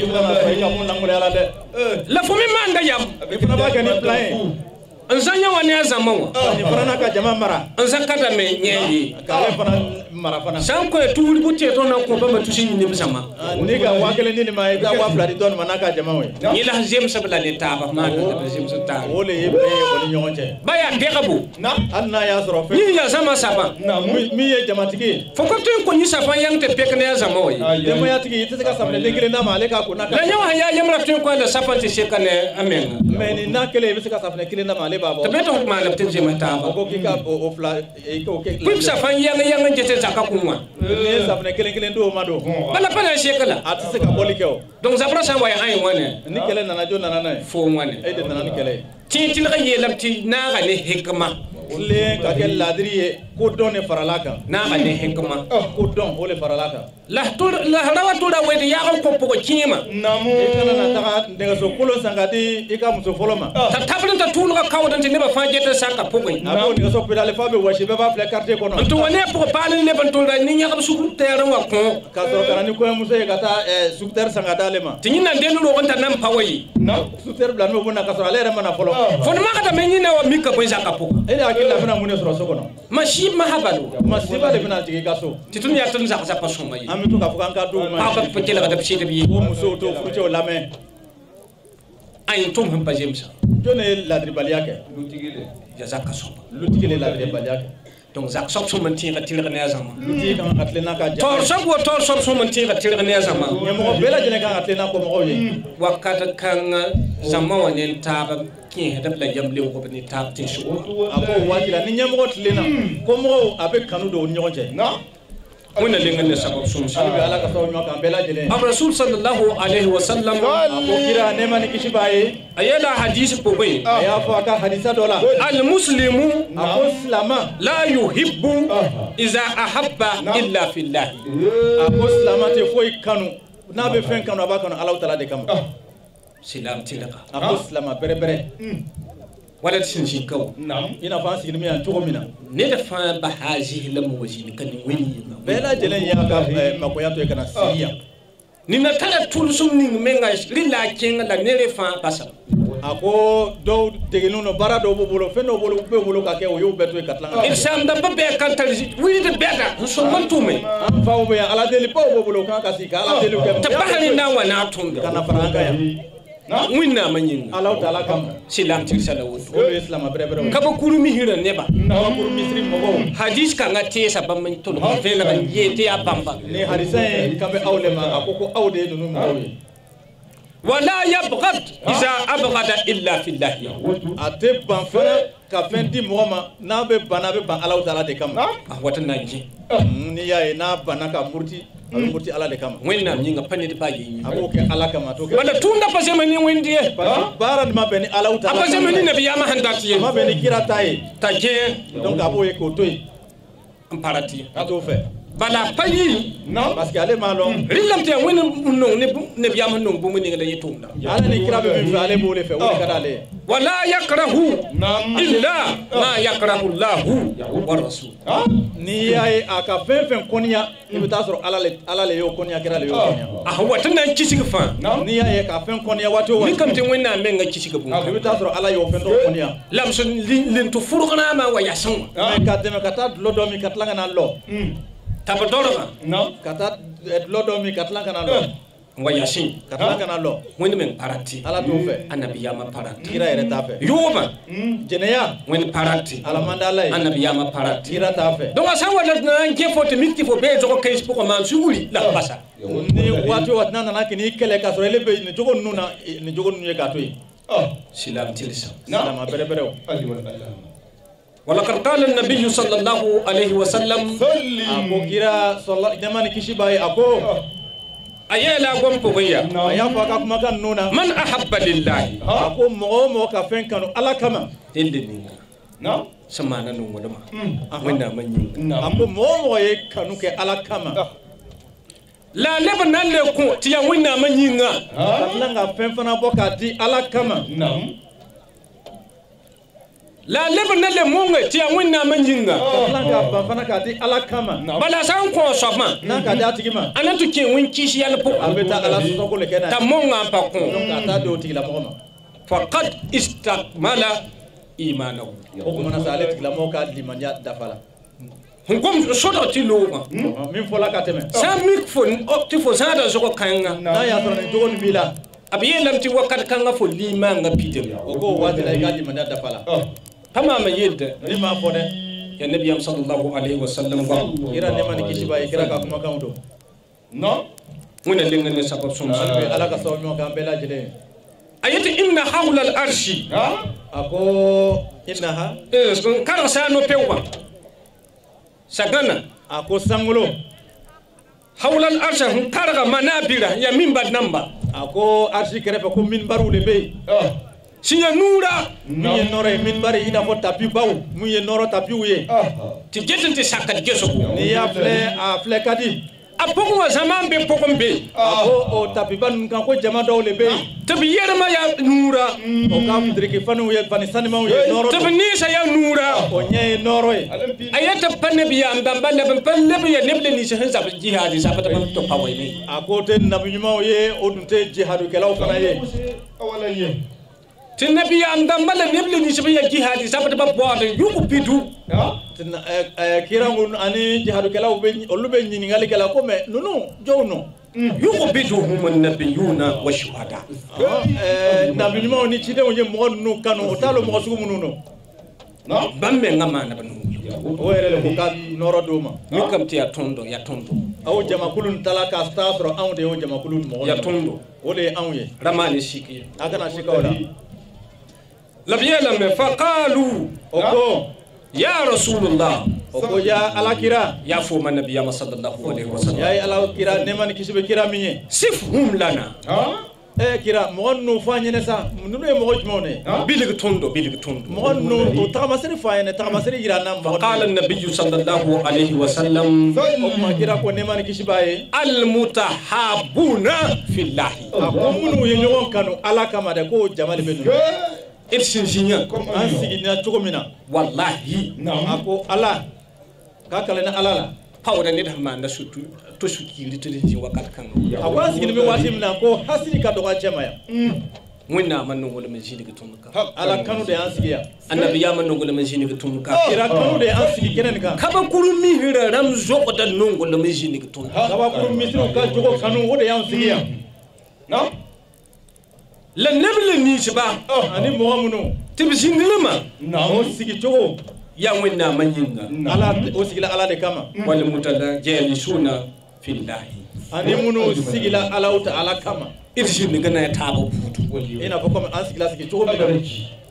B: la fo mi manda yam
C: fana ba ka ni plan
B: nzanya wane ya zama wa
C: ni fana ka jama mara
B: nzakata me nyeyi
C: ka ale fana mara fana
B: san ko tuuli butte to na ko ba tusi ni sama
C: ni ga wakele ni ma ga wa fladi don manaka jama we
B: ni la jem sabla le taba ma da jem sata
C: wole yebe woni nyonje
B: baya dekabu
C: na anna ya soro fe
B: ni ya zama saba
C: na mi ye jamatigi
B: fo ko to ko ni safa yang te pekne ya zama we
C: de mo yatigi ite ka samle de kile na male ka ko na ka
B: la nyawa ya yamra to ko la safa te shekane amen
C: mais ni na kele be ka samle kile na male babo
B: te beto ma la te jem taba
C: ko ki ka o fla e ko ke
B: pip safa yang jete zaka kunwa
C: ni samle kile do ma do
B: bala pala shekala
C: atise ka boli ke o
B: donc zabra sa way ay wane
C: ni kele nana jo nana na
B: fo wane
C: e de nana ni kele
B: ti la yelam ti na ga ne hikma
C: le ka ke ladriye ko don ne faralaka
B: na ga ne hikma
C: ko don ole faralaka
B: la rawa to da wedi ya ko ko kima
C: namu kana na ta daga so kulo sangati ika muso foloma
B: ta tabrin ta tulu ka kawdan te ne ba fajete saka pokoi
C: abo daga so pedale fa be washi be ba fle carte ko no
B: to wane ko palin le ban to da ni nya ka su tere wa ko
C: ka so kana ni ko muso e kata sukter sangata le ma
B: tinina delu ro gonta nan pawayi
C: no sukter blan mo bonna ka so ale rema na folo
B: fon ma ka ta menyi na wa mika boy saka poko
C: ene akilla bana mun so ko no
B: mashi mahabalu
C: masiba le bana tigi ka so
B: titun ya tun saka saka so mai
C: ami to ka fukan ka do ma
B: pa pa kela ka da pshide bi
C: o muso to fucho lame
B: ay tum hum pa jemsa
C: jone ladri baliake
B: ya saka so
C: lutigi le ladri baliake
B: donc zak sok so man tin ka tira ne azama
C: luti kan katle na ka
B: tor sok so man tin ka tira ne azama
C: ne mo bela jene kan katle na ko mo yi
B: wakata kan zama wane taba kin hedab la jamle ko ni tab tin shu
C: ako wakila ni nyamo tlena ko mo abe kanu do nyonje na
B: wona lengan ne sabab sun
C: be ala ka so nyoka bela jene
B: ab rasul sallallahu alaihi wasallam
C: ako kira ne mani kishibaye
B: ayela hadith ko bay
C: ya fo aka hadisa dola
B: al muslimu
C: ako islama
B: la yuhibbu iza ahabba illa fillah
C: ako islama te foy kanu na be fen kanu abakanu allah taala de kam
B: silam tilaka
C: ako islama bere bere
B: wala tin kaw
C: ina fa sigini mi an to mina
B: ne da fa ba haji lam wajin kan wani
C: bela jelen ya ka makoya to kana siya
B: ni na tala tulsum ni menga lilla ken la ne refa basa
C: ako do tegenu no bara do bolo feno bolo be bolo ka ke o yo beto katlanga
B: isam da ba be kan tal wi de beta so man tume
C: am fa o be ala deli pa o bolo ka si ka ala deli ke
B: tabahani na wana tunga
C: kana faranga ya
B: winna manyin
C: Allah taala kam
B: silam til salawut
C: o islam bere bere
B: kaba kurumi hira neba
C: na kuru misri mogo
B: hadis ka ngate sa bamman to fe la yete ya bamba
C: ni hadisa kabe awle ma akoko awde nunu mogo
B: wala yabghad iza abghada illa fillah
C: ate ban fana ka fendi mogoma na be ban Allah taala de kam
B: wata naji
C: ni yae na banaka murti murti ala de kama
B: wenna nyinga pani de baji
C: abo ke ala kama to
B: wala tunda pase mani wendi
C: baran ma beni ala uta
B: pase mani nabi ya ma handati
C: ma beni kira tai
B: taje
C: donc abo e ko toy
B: amparati
C: ato fe
B: bala payi
C: non parce que ale malon
B: rilam te woni non ne biya man non bu muni ngala yetunda
C: ala ni kira be min ale bo le fe woni kada ale
B: wala yakrahu illa ma yakrahu Allah wa rasul
C: ni ay aka fen konya ni bita soro ala le yo konya kira le yo konya
B: wata nan kisiga fa
C: ni ay ka fen konya wato
B: ni kam te wonna men nga kisiga bu
C: ni bita soro ala yo fen do konya
B: lam so lin to furugana ma wa yasan
C: me ka deme kata lodo mi katlanga na lo
B: tabadoro
C: no kata lodo mi katlanga na lo
B: wa yasin
C: katlanga na lo
B: woni men parati
C: ala to fe
B: annabi ya ma parati
C: kira ere ta fe
B: yoba
C: jeneya
B: woni parati
C: ala mandala
B: annabi ya ma parati
C: kira ta fe
B: donc asa wala na ke fote mikti fo be jogo kay ko man suguli la basa
C: ni wati watna na kini kele ka so ele be ni jogo nuna ni jogo nunu ka to yi
B: silam tilisa
C: silam bere bere
B: ولقد قال النبي صلى الله عليه وسلم
C: أكو كيرا صلى جمان كشيباي أكو
B: أيلا قوم كويا
C: أيا فاكا كما كان نونا
B: من أحب لله
C: أكو مو كافين كانوا على كما
B: تندني samana no wala ma wanda manyi
C: ako mo ye kanu ke ala kama
B: la leba na le ko ti ya wanda manyi nga
C: langa fenfana boka di ala kama
B: la leba na le monga ti ya wanda manyi nga
C: langa fenfana ka di ala kama
B: bala san ko so ma
C: na ka da tigima
B: anatu ke win kishi yalla po
C: abeta ala so ko le kena
B: ta monga pa ko
C: donc ata do tigila mo
B: faqad istakmala imanahu
C: o ko mana sale tigila mo ka limanya dafala
B: ngom sodo ti loma
C: min fola ka teme
B: sa mik fon ti fo sa da so ko kanga
C: na ya to ne jogon bila
B: abiye lam ti wakat kanga fo lima nga pidem
C: o ko wati la ka limanya dafala
B: tamama yedda
C: lima fo de
B: ya nabi sallallahu alaihi wasallam ba
C: ira ne man kishi baye kira ka kuma kan do
B: no muna linga ne sabab sum
C: salbe ala ka saw mo ka bela jele
B: ayati inna hawla al arshi
C: ako innaha
B: kara sa no pewa sagana
C: ako sangulo
B: hawla al arshi kara manabira ya minbar namba
C: ako arshi kerefe ko minbaru le be
B: sinya nura
C: miye noro minbari ina fo tapi baw miye noro tapi uye
B: ti jetente sakat geso
C: ni ya fle kadi
B: apoko wa zaman be poko be
C: ako o tapi ban kan ko jama daw le be
B: tabi yerma ya nura
C: o ka mudriki fanu ye fani sanima uye noro
B: tabi nisa ya nura
C: o nye noro e
B: ayata pannabi ya ndamba le pannabi ya neble ni se sa jihadi sa pata to pawai ni
C: ako te nabi nyuma uye o dunte jihadu kelaw fana ye
D: wala ye
B: tin nabi ya ndamba le neble ni se ya jihadi sa pata ba boda yuko pitu
C: tin kirangun ani jihadu kelaw be olube nyini ngali kala ko me nunu jowno
B: yuko pitu hum nabiyuna wa shuhada
C: nabi nyuma ni chide wonye mo nu kanu otalo mo sugu mununo
B: no bamme ngama na banu
C: o erele ko ka noro duma
B: mi kam ti ya tondo
C: aw jama kulun talaka stasro awde o jama kulun mo
B: ya tondo
C: ole awye
B: ramani shiki
C: agana shikawla
B: labiyala me faqalu
C: oko
B: ya rasulullah
C: oko ya alakira
B: ya fu man nabiyya sallallahu alaihi wasallam
C: ya alakira neman kisibe kira minye
B: sifhum lana
C: kira mo no fanyene sa nunu e mo jmone
B: bilig tondo
C: mo no tamasiri fanyene tamasiri gira nam
B: qala an-nabiy sallallahu alaihi wasallam
C: o ma kira ko neman kisibaye
B: al mutahabuna fillahi
C: ko munu ye nyon kanu alaka ma de ko jamal be no
B: il sinjinya
C: an sigina chogomina
B: wallahi
C: ako ala ka kala na alala
B: pawda ne da manda sutu to suki litiri ji wakat kan
C: akwa sigina me wati mina ko hasini ka doga jemaya
B: munna man non wala man jini ga tumuka
C: ala kanu de an sigiya
B: annabi ya man non wala man jini ga tumuka
C: ira kanu de an sigi kenen ka
B: kaba kurumi hira ram zoko da non wala man jini ga tumuka
C: kaba kurumi sinu ka jogo kanu wode yan sigiya no
B: la nebla ni siba
C: ani muhammadu
B: tibsinilma
C: na o sigi jogo
B: ya wenna manyinga
C: ala o sigila ala de kama
B: wal mutala jalisuna fillahi
C: ani munu sigila ala uta ala kama
B: irjin gana ya tabo butu
C: ina fa kuma an sigila sigi jogo bi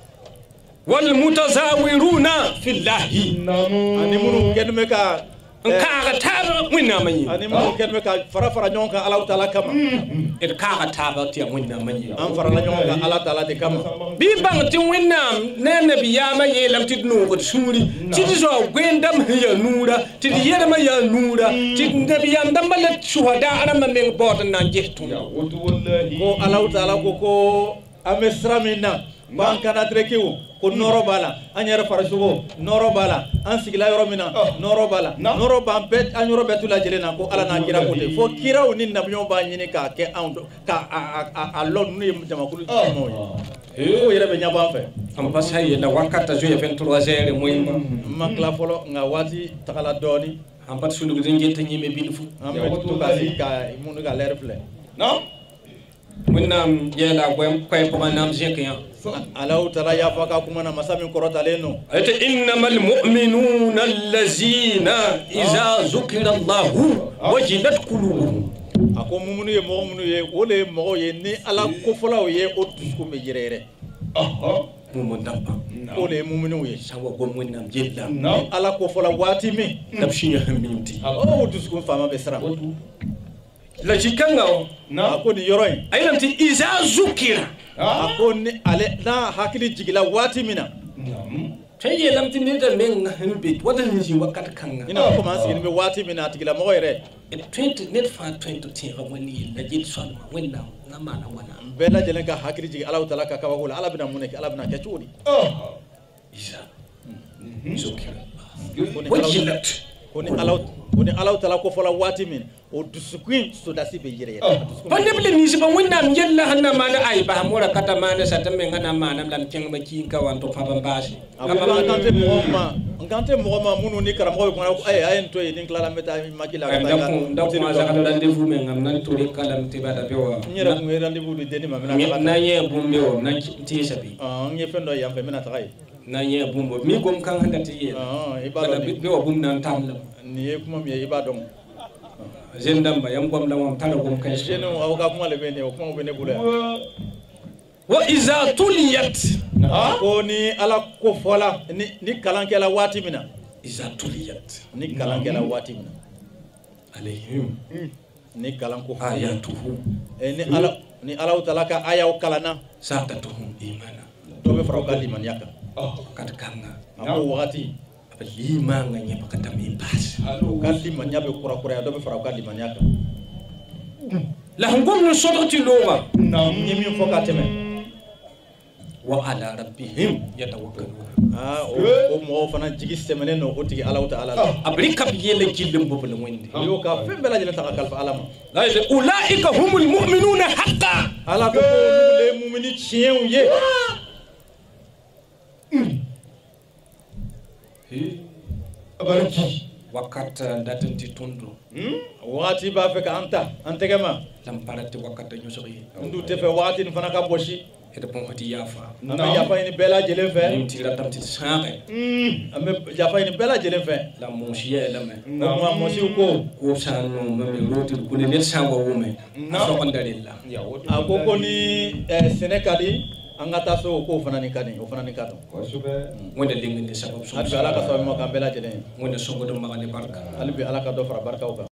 B: wal mutazawiruna fillahi
C: ani munu kedme ka
B: kaga taba wenna manyi
C: ani munu kedme ka fara nyonka ala uta ala kama
B: et kaga taba ti wenna manyi
C: an fara la nyonka ala ta ala de kama
B: bi bang ti wenna ne nabi ya manyi lam ti no ko suri ti zo gwendam ya nura ti yedama ya nura ti nabi ya ndambala shuhada arama men bodan nan jehtu
C: ko ala uta ala ko amesramina bankana trekiu ko noro bala anyere farasugo noro bala an sigila yoro mina noro bala noro bampe anyoro betula jelena ko ala na kira ko te fo kira oni nabiyo ba nyini ka ke ando ka a lon ni jamakulu mo ko yere be nyaba fe
B: am pasay na wakata jo 23h moy
C: makla folo nga wati takala doni
B: am pat sunu gudin jetta nyime bilfu
C: am to ka sika munu ga leer fle
B: no munam yela koy ko manam jekiya
C: alau tara ya faka kuma na masami korota leno
B: ata innamal mu'minuna allazina idza zukira Allah wajilat qulubuhum
C: ako mumunu ye mo mumunu ye ole mo ye ni ala ko fola ye o tusku me jirere
B: mumun dabba
C: ole mumunu ye
B: sawa gom wonnam jella
C: ala ko fola wati mi
B: dabshinya hamimti
C: o tusku fama be sara
B: la jikanga
C: ako ni yoroy
B: aylanti idza zukira
C: ako ni ale na hakili jigila wati mina
B: Teye lam tinida men bit wada ni wakat kanga.
C: Ina ko man sigin be wati min atigila mo yere.
B: It 20 net fa 20 tira wani la jid son wala na mana wana.
C: Bela jelen ka hakiri jigi Allah taala ka kawagul ala bina muneki ala bina kachudi.
B: Isa. Zokira.
C: Wajilat. Koni Allah taala ko fola wati min o dusukin so dasi be yere.
B: Bande bele ni siba wanda yalla hanna mana ay ba mora kata mana sata men ngana mana lam king ma kin ka wanto fa bambasi.
C: Ngante mo munu ni kara mo ko ay to ni kala meta makila ka ta.
B: Ndako ma za ka rendez-vous men ngam nan to re kala mtiba da bewa.
C: Nyira ko rendez-vous de deni ma mena.
B: Na ye bumbe o na ti sabi.
C: Ngi fendo yam fe mena tay.
B: Na ye bumbo mi gom kan handa ti ye.
C: Ibado
B: ni bewa bum nan tamla.
C: Ni e kuma mi ibado.
B: Zendamba yam gom la mom tala gom kan.
C: Jeno aw ka kuma le bene o kuma bene bula.
B: Wa iza tuliyat
C: ko ni ala ko fola ni kalankela wati mina
B: iza tuliyat
C: ni kalankela wati mina
B: alayhim
C: ni kalanko
B: ayatuhu
C: ni ala talaka aya kalana
B: satatuhum imana
C: to be fara kali man yaka
B: kat kanga
C: amo wati
B: lima nganya pakata mi pas
C: kali man yabe kura do be fara kali man yaka
B: la ngom no sodoti lowa
C: nyemi foka teme
B: wa ala rabbihim yatawakkalun
C: o mo fana jigi semene no otigi ala ta'ala
B: abrika biyele jillum bobul windi
C: yo ka fembela jina ta kalfa alama
B: la ulaika humul mu'minuna haqqan
C: ala ko le mu'mini chien ye
B: abaraki wakata datanti tondo
C: wati ba fe ka antegema
B: lam parati wakata nyosori
C: ndu te fe wati fana ka boshi
B: ete pon hoti yafa
C: ame yafa ni bela jelen fe
B: nim tira tam ti sanre
C: ame yafa ni bela jelen fe
B: la monsier la me
C: ma mosi ko
B: sanu me roti ko ne net sango wume so on dalilla
C: akoko ni Sénégali angata so ko fana ni kani o fana ni kato
B: wonde lingi ni sabab so
C: ala ka so mo ka bela jelen
B: wonde so godo ma ni barka
C: albi ala ka do fara barka o